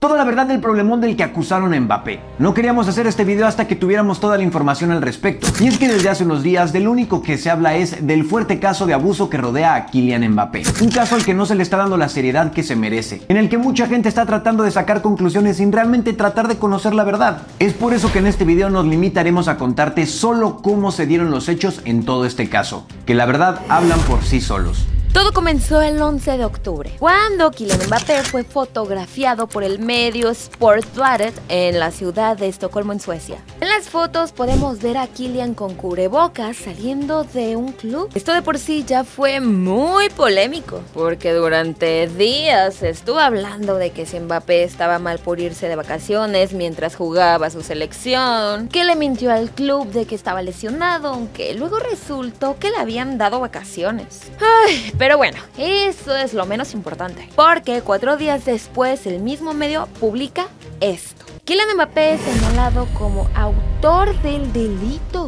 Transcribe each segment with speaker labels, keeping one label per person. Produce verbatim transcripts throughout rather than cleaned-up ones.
Speaker 1: Toda la verdad del problemón del que acusaron a Mbappé. No queríamos hacer este video hasta que tuviéramos toda la información al respecto. Y es que desde hace unos días del único que se habla es del fuerte caso de abuso que rodea a Kylian Mbappé. Un caso al que no se le está dando la seriedad que se merece, en el que mucha gente está tratando de sacar conclusiones sin realmente tratar de conocer la verdad. Es por eso que en este video nos limitaremos a contarte solo cómo se dieron los hechos en todo este caso, que la verdad hablan por sí solos.
Speaker 2: Todo comenzó el once de octubre, cuando Kylian Mbappé fue fotografiado por el medio Sportbladet en la ciudad de Estocolmo, en Suecia. En las fotos podemos ver a Kylian con cubrebocas saliendo de un club. Esto de por sí ya fue muy polémico, porque durante días se estuvo hablando de que si Mbappé estaba mal por irse de vacaciones mientras jugaba su selección, que le mintió al club de que estaba lesionado, aunque luego resultó que le habían dado vacaciones. Ay, Pero bueno, eso es lo menos importante, porque cuatro días después el mismo medio publica esto. Kylian Mbappé es señalado como autor del delito.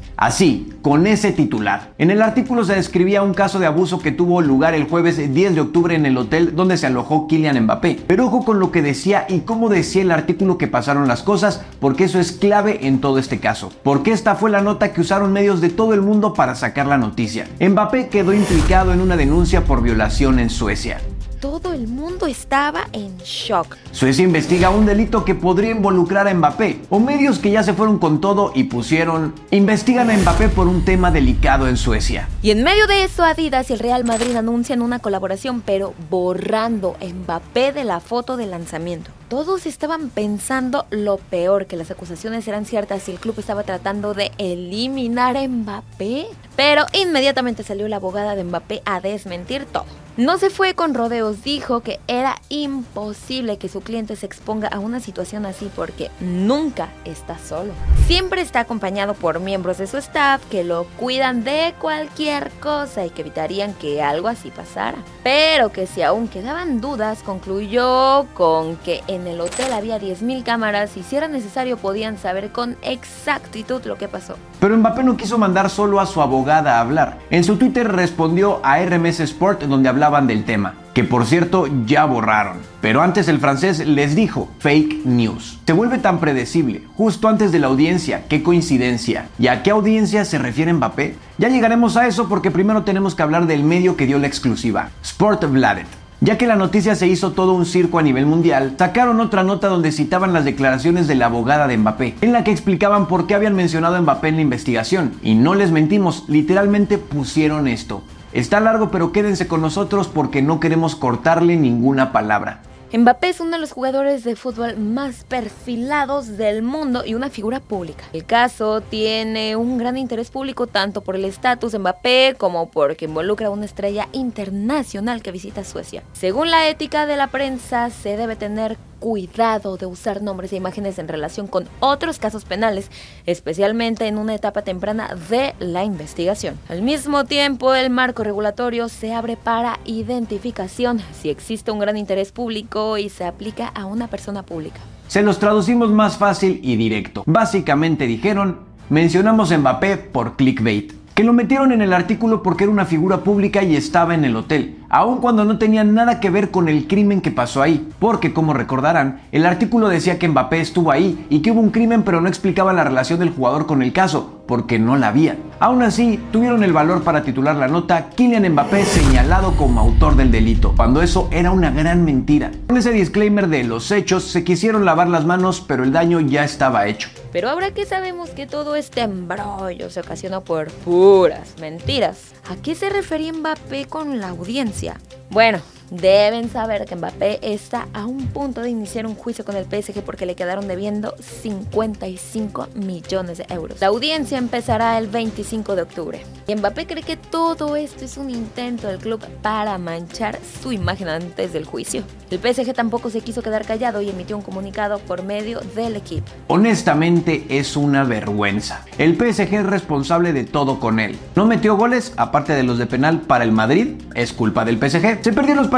Speaker 1: Así, con ese titular. En el artículo se describía un caso de abuso que tuvo lugar el jueves diez de octubre en el hotel donde se alojó Kylian Mbappé. Pero ojo con lo que decía y cómo decía el artículo que pasaron las cosas, porque eso es clave en todo este caso. Porque esta fue la nota que usaron medios de todo el mundo para sacar la noticia. Mbappé quedó implicado en una denuncia por violación en Suecia.
Speaker 2: Todo el mundo estaba en shock.
Speaker 1: Suecia investiga un delito que podría involucrar a Mbappé, o medios que ya se fueron con todo y pusieron investigan a Mbappé por un tema delicado en Suecia.
Speaker 2: Y en medio de eso, Adidas y el Real Madrid anuncian una colaboración, pero borrando a Mbappé de la foto de lanzamiento. Todos estaban pensando lo peor, que las acusaciones eran ciertas y el club estaba tratando de eliminar a Mbappé. Pero inmediatamente salió la abogada de Mbappé a desmentir todo. No se fue con rodeos, dijo que era imposible que su cliente se exponga a una situación así porque nunca está solo. Siempre está acompañado por miembros de su staff que lo cuidan de cualquier cosa y que evitarían que algo así pasara. Pero que si aún quedaban dudas, concluyó con que en el hotel había diez mil cámaras y si era necesario podían saber con exactitud lo que pasó.
Speaker 1: Pero Mbappé no quiso mandar solo a su abogada a hablar. En su Twitter respondió a R M S Sport donde hablaban del tema, que por cierto ya borraron. Pero antes el francés les dijo fake news. Se vuelve tan predecible, justo antes de la audiencia, qué coincidencia. ¿Y a qué audiencia se refiere Mbappé? Ya llegaremos a eso porque primero tenemos que hablar del medio que dio la exclusiva, Sportbladet. Ya que la noticia se hizo todo un circo a nivel mundial, sacaron otra nota donde citaban las declaraciones de la abogada de Mbappé, en la que explicaban por qué habían mencionado a Mbappé en la investigación. Y no les mentimos, literalmente pusieron esto. Está largo, pero quédense con nosotros porque no queremos cortarle ninguna palabra.
Speaker 2: Mbappé es uno de los jugadores de fútbol más perfilados del mundo y una figura pública. El caso tiene un gran interés público tanto por el estatus de Mbappé como porque involucra a una estrella internacional que visita Suecia. Según la ética de la prensa, se debe tener cuidado de usar nombres e imágenes en relación con otros casos penales, especialmente en una etapa temprana de la investigación. Al mismo tiempo, el marco regulatorio se abre para identificación si existe un gran interés público y se aplica a una persona pública.
Speaker 1: Se los traducimos más fácil y directo. Básicamente dijeron, mencionamos a Mbappé por clickbait. Que lo metieron en el artículo porque era una figura pública y estaba en el hotel, aun cuando no tenía nada que ver con el crimen que pasó ahí, porque como recordarán, el artículo decía que Mbappé estuvo ahí y que hubo un crimen pero no explicaba la relación del jugador con el caso, porque no la había. Aún así, tuvieron el valor para titular la nota Kylian Mbappé señalado como autor del delito, cuando eso era una gran mentira. Con ese disclaimer de los hechos, se quisieron lavar las manos, pero el daño ya estaba hecho.
Speaker 2: Pero ahora que sabemos que todo este embrollo se ocasionó por puras mentiras, ¿a qué se refería Mbappé con la audiencia? Bueno, deben saber que Mbappé está a un punto de iniciar un juicio con el P S G porque le quedaron debiendo cincuenta y cinco millones de euros. La audiencia empezará el veinticinco de octubre. Y Mbappé cree que todo esto es un intento del club para manchar su imagen antes del juicio. El P S G tampoco se quiso quedar callado y emitió un comunicado por medio del equipo.
Speaker 1: Honestamente es una vergüenza. El P S G es responsable de todo con él. No metió goles, aparte de los de penal para el Madrid, es culpa del P S G. Se perdió los partidos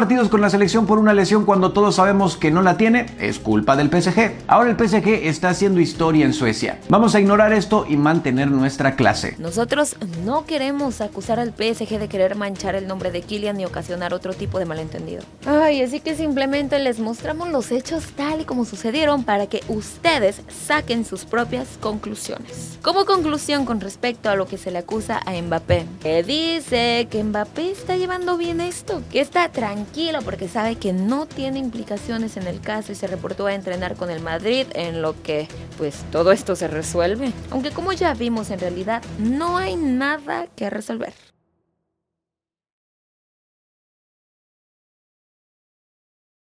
Speaker 1: partidos con la selección por una lesión cuando todos sabemos que no la tiene es culpa del P S G. Ahora el P S G está haciendo historia en Suecia. Vamos a ignorar esto y mantener nuestra clase.
Speaker 2: Nosotros no queremos acusar al P S G de querer manchar el nombre de Kylian ni ocasionar otro tipo de malentendido. Ay, así que simplemente les mostramos los hechos tal y como sucedieron para que ustedes saquen sus propias conclusiones. Como conclusión con respecto a lo que se le acusa a Mbappé, que dice que Mbappé está llevando bien esto, que está tranquilo porque sabe que no tiene implicaciones en el caso y se reportó a entrenar con el Madrid, en lo que pues todo esto se resuelve. Aunque como ya vimos, en realidad no hay nada que resolver.